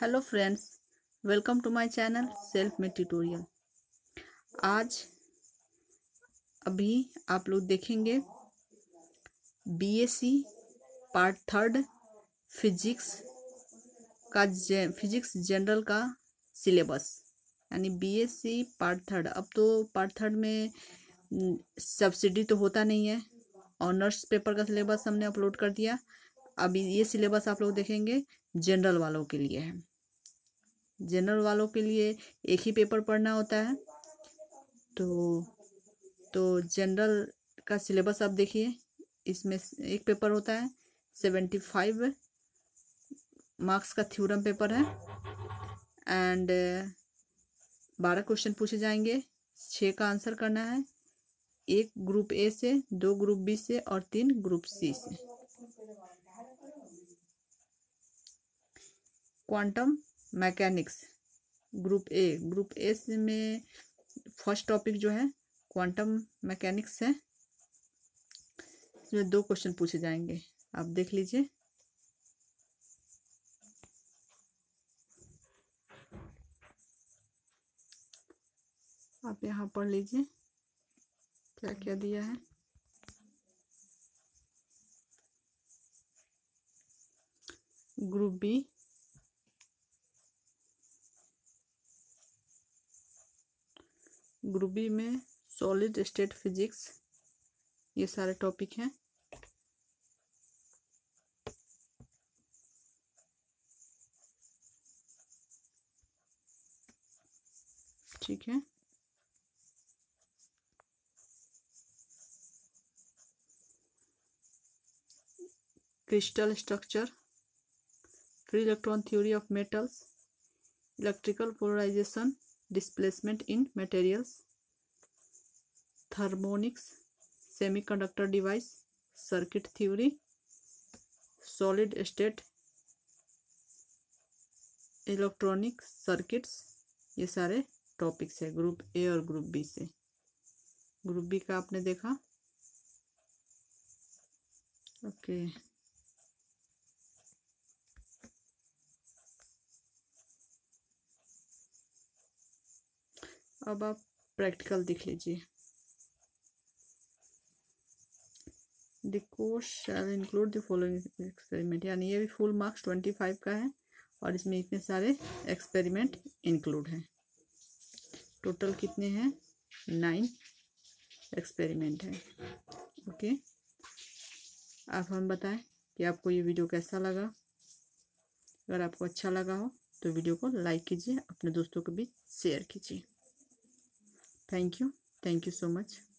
Hello friends, welcome to my channel self made tutorial. आज अभी आप लोग देखेंगे बीएससी पार्ट 3 फिजिक्स का फिजिक्स जनरल का सिलेबस, यानी बीएससी पार्ट 3। अब तो पार्ट 3 में सब्सिडी तो होता नहीं है। ऑनर्स पेपर का सिलेबस हमने अपलोड कर दिया। अभी ये सिलेबस आप लोग देखेंगे जनरल वालों के लिए है। जनरल वालों के लिए एक ही पेपर पढ़ना होता है। तो जनरल का सिलेबस आप देखिए, इसमें एक पेपर होता है 75 मार्क्स का थ्योरम पेपर है एंड 12 क्वेश्चन पूछे जाएंगे। 6 का आंसर करना है, 1 ग्रुप ए से, 2 ग्रुप बी से और 3 ग्रुप सी से। क्वांटम मैकेनिक्स ग्रुप ए में फर्स्ट टॉपिक जो है क्वांटम मैकेनिक्स है। इसमें 2 क्वेश्चन पूछे जाएंगे, आप देख लीजिए। आप यहाँ पढ़ लीजिए क्या क्या दिया है। ग्रुप बी में सॉलिड स्टेट फिजिक्स, ये सारे टॉपिक हैं। ठीक है, crystal structure, free electron theory of metals, electrical polarisation, displacement in materials, thermionics, semiconductor device, circuit theory, solid state electronic circuits, ये सारे टॉपिक्स है ग्रुप ए और ग्रुप बी से। ग्रुप बी का आपने देखा, ओके। अब आप प्रैक्टिकल देख लीजिए। The course shall include the following experiment, यानी ये भी फुल मार्क्स 25 का है और इसमें इतने सारे एक्सपेरिमेंट इंक्लूड हैं। टोटल कितने हैं? 9 एक्सपेरिमेंट हैं। ओके, आप हम बताएं कि आपको ये वीडियो कैसा लगा। अगर आपको अच्छा लगा हो तो वीडियो को लाइक कीजिए, अपने दोस्तों को भी शेयर कीजिए। Thank you so much.